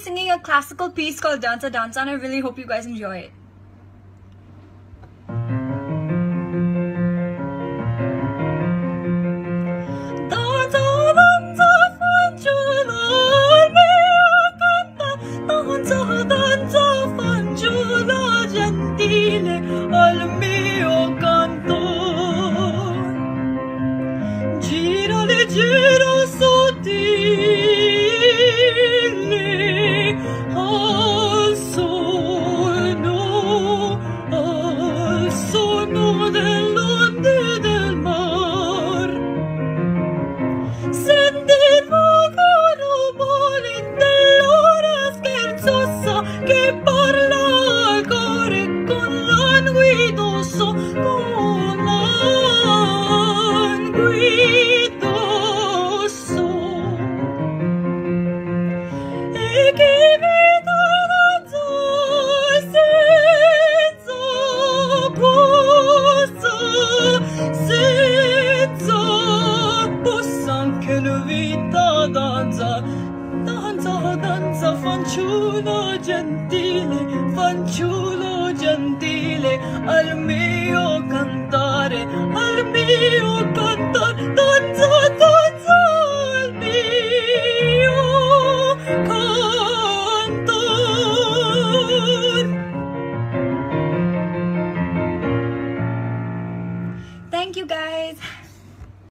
singing a classical piece called Danza Danza, and I really hope you guys enjoy it. Danza, danza, fanciulla gentile, al mio canto. Girali, gira sottile, al suono delle onde del mar. Senti il vago rumore dell'ora scherzosa che parla al cuore con languidoso, con languidoso. E che